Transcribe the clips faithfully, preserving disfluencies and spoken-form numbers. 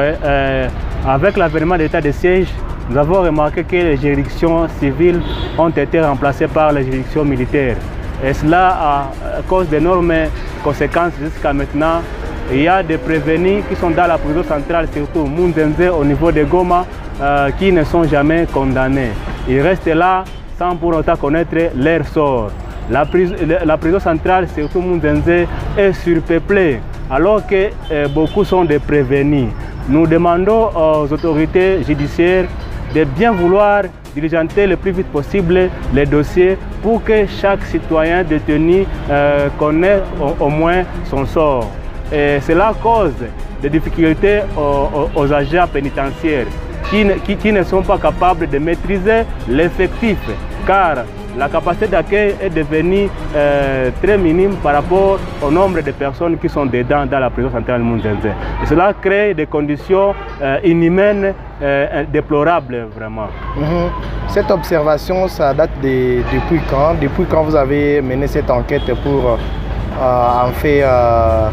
Ouais, euh, avec l'avènement de l'état de siège, nous avons remarqué que les juridictions civiles ont été remplacées par les juridictions militaires. Et cela à cause d'énormes conséquences jusqu'à maintenant. Il y a des prévenus qui sont dans la prison centrale, surtout Munzenze au niveau de Goma, euh, qui ne sont jamais condamnés. Ils restent là sans pour autant connaître leur sort. La prison, la prison centrale, surtout Munzenze, est surpeuplée, alors que euh, beaucoup sont des prévenus. Nous demandons aux autorités judiciaires de bien vouloir diligenter le plus vite possible les dossiers pour que chaque citoyen détenu euh, connaisse au, au moins son sort. Et cela cause des difficultés aux, aux, aux agents pénitentiaires qui ne, qui, qui ne sont pas capables de maîtriser l'effectif, car la capacité d'accueil est devenue euh, très minime par rapport au nombre de personnes qui sont dedans dans la prison centrale Munzenze. Et cela crée des conditions euh, inhumaines, euh, déplorables vraiment. Mm-hmm. Cette observation, ça date de, depuis quand? Depuis quand vous avez mené cette enquête pour euh, en fait euh,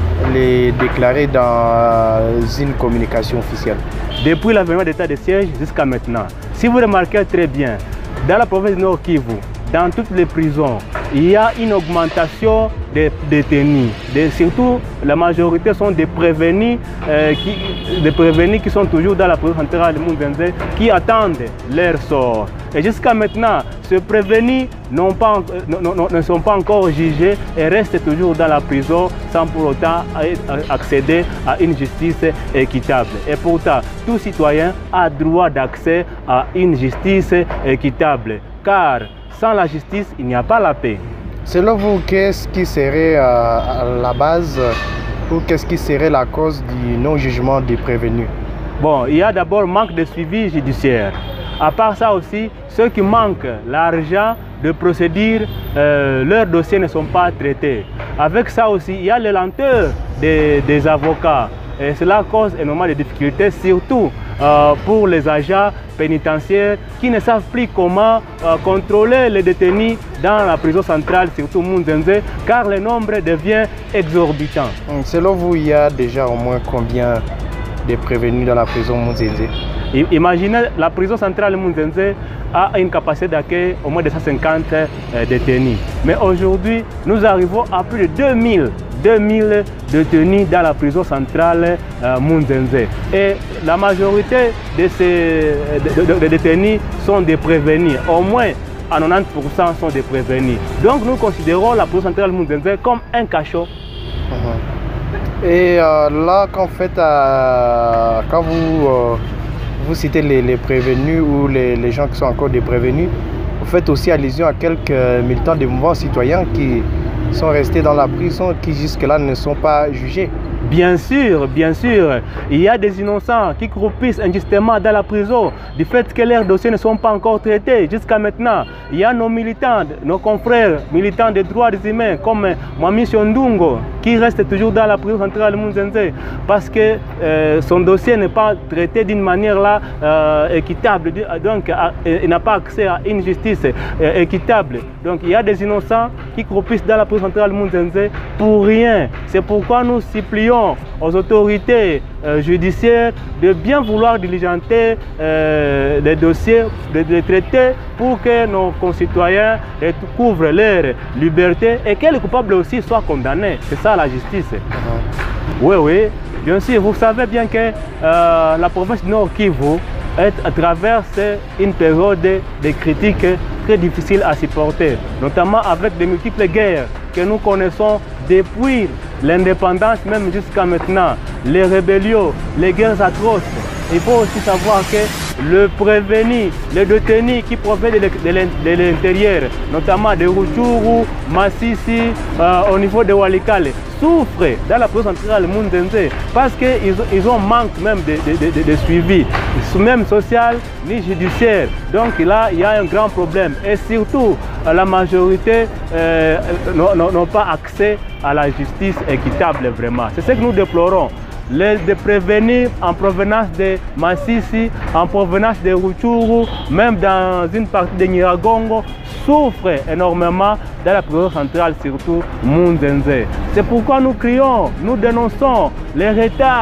les déclarer dans euh, une communication officielle? Depuis l'avènement d'état de siège jusqu'à maintenant. Si vous remarquez très bien, dans la province du Nord Kivu, dans toutes les prisons, il y a une augmentation des détenus. De, surtout, la majorité sont des prévenus, euh, qui, des prévenus qui sont toujours dans la prison centrale de Munzenze, qui attendent leur sort. Et jusqu'à maintenant, ces prévenus n'ont pas, euh, ne sont pas encore jugés et restent toujours dans la prison sans pour autant accéder à une justice équitable. Et pourtant, tout citoyen a droit d'accès à une justice équitable, car sans la justice, il n'y a pas la paix. Selon vous, qu'est-ce qui serait euh, à la base ou qu'est-ce qui serait la cause du non-jugement des prévenus? Bon, il y a d'abord manque de suivi judiciaire. À part ça aussi, ceux qui manquent l'argent de procédure, euh, leurs dossiers ne sont pas traités. Avec ça aussi, il y a les lenteurs des, des avocats. Et cela cause énormément de difficultés, surtout euh, pour les agents pénitentiaires qui ne savent plus comment euh, contrôler les détenus dans la prison centrale, surtout Munzenze, car le nombre devient exorbitant. Selon vous, il y a déjà au moins combien de prévenus dans la prison Munzenze? Imaginez, la prison centrale Munzenze a une capacité d'accueil au moins de cent cinquante euh, détenus. Mais aujourd'hui, nous arrivons à plus de deux mille détenus dans la prison centrale euh, Munzenze. Et la majorité de ces de, de, de détenus sont des prévenus. Au moins à quatre-vingt-dix pour cent sont des prévenus. Donc nous considérons la prison centrale Munzenze comme un cachot. Uh-huh. Et euh, là, quand, fait, euh, quand vous, euh, vous citez les, les prévenus ou les, les gens qui sont encore des prévenus, vous faites aussi allusion à quelques militants des mouvements citoyens qui sont restés dans la prison, qui jusque-là ne sont pas jugés. Bien sûr, bien sûr, il y a des innocents qui croupissent injustement dans la prison du fait que leurs dossiers ne sont pas encore traités jusqu'à maintenant. Il y a nos militants, nos confrères militants des droits humains comme Mwami Shondungo qui reste toujours dans la prison centrale de Munzenze parce que euh, son dossier n'est pas traité d'une manière là euh, équitable, donc euh, il n'a pas accès à une justice euh, équitable. Donc il y a des innocents qui croupissent dans la prison centrale de Munzenze pour rien. C'est pourquoi nous supplions aux autorités euh, judiciaires de bien vouloir diligenter euh, les dossiers, de les traiter pour que nos concitoyens recouvrent leur liberté et que les coupables aussi soient condamnés. C'est ça la justice. Uh-huh. Oui, oui, bien sûr, vous savez bien que euh, la province du Nord Kivu traverse une période de critiques très difficile à supporter, notamment avec de multiples guerres que nous connaissons depuis l'indépendance même jusqu'à maintenant, les rébellions, les guerres atroces. Il faut aussi savoir que le prévenu, les détenus qui proviennent de l'intérieur, notamment de Rutshuru, Masisi, euh, au niveau de Walikale, souffrent dans la prison centrale Munzenze parce qu'ils ils ont manque même de, de, de, de suivi, même social ni judiciaire. Donc là, il y a un grand problème. Et surtout, la majorité euh, n'ont pas accès à la justice équitable vraiment. C'est ce que nous déplorons. Les prévenus en provenance de Masisi, en provenance de Rutshuru, même dans une partie de Nyiragongo, souffrent énormément dans la prison centrale, surtout Munzenze. C'est pourquoi nous crions, nous dénonçons les retards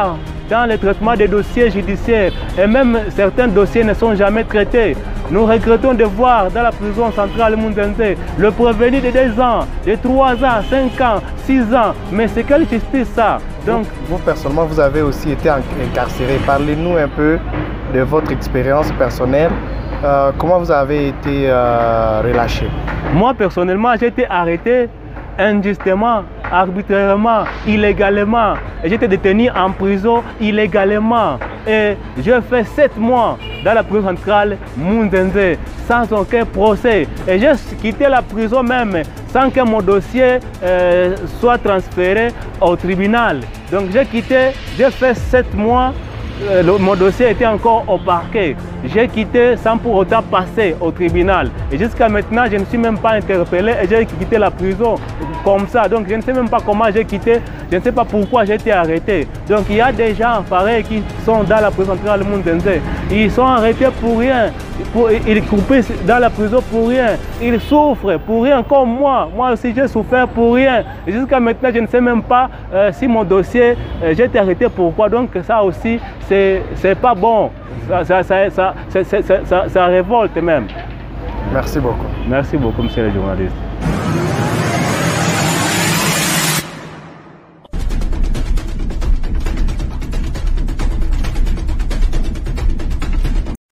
dans le traitement des dossiers judiciaires. Et même certains dossiers ne sont jamais traités. Nous regrettons de voir dans la prison centrale Munzenze le prévenu de deux ans, de trois ans, cinq ans, six ans. Mais c'est quelle justice ça? Donc, vous, vous, personnellement, vous avez aussi été incarcéré. Parlez-nous un peu de votre expérience personnelle. Euh, comment vous avez été euh, relâché? Moi, personnellement, j'ai été arrêté injustement, arbitrairement, illégalement. Et j'étais détenu en prison illégalement. Et j'ai fait sept mois dans la prison centrale Munzenze sans aucun procès. Et j'ai quitté la prison même sans que mon dossier euh, soit transféré au tribunal. Donc j'ai quitté, j'ai fait sept mois. Euh, le, mon dossier était encore au parquet. J'ai quitté sans pour autant passer au tribunal. Et jusqu'à maintenant, je ne suis même pas interpellé et j'ai quitté la prison comme ça. Donc je ne sais même pas comment j'ai quitté, je ne sais pas pourquoi j'ai été arrêté. Donc il y a des gens pareils qui sont dans la prison centrale Munzenze. Ils sont arrêtés pour rien. Pour, ils croupissent dans la prison pour rien. Ils souffrent pour rien comme moi. Moi aussi j'ai souffert pour rien. Et jusqu'à maintenant, je ne sais même pas euh, si mon dossier, euh, j'ai été arrêté pourquoi. Donc ça aussi, c'est pas bon. Ça, ça, ça, ça, ça, ça, ça, ça révolte même. Merci beaucoup. Merci beaucoup, monsieur le journaliste.